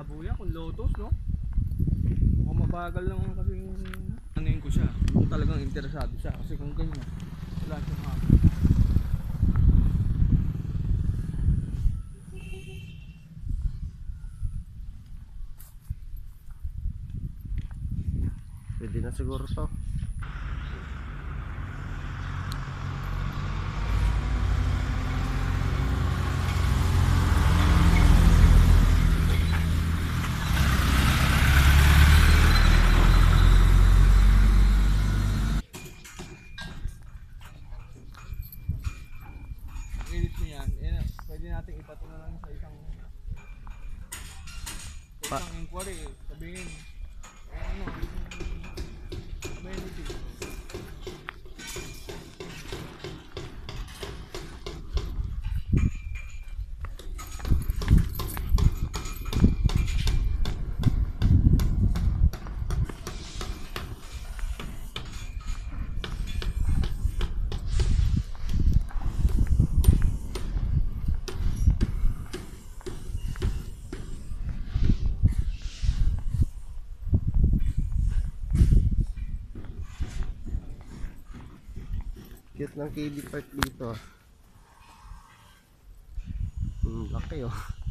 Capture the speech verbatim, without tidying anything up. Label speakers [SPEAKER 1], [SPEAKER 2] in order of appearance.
[SPEAKER 1] malabo yan kung lotus, no? Mukhang mabagal lang kasi anuin ko siya kung talagang interesado siya, kasi kung ganyan wala siyang hapon.
[SPEAKER 2] Pwede na siguro to.
[SPEAKER 1] Edit mo yan, eh, pwede natin ipatunan lang sa isang sa isang inquiry, sabihin eh, ano, Ammenities.
[SPEAKER 2] Cute ng K D park dito. Hmm, laki oh.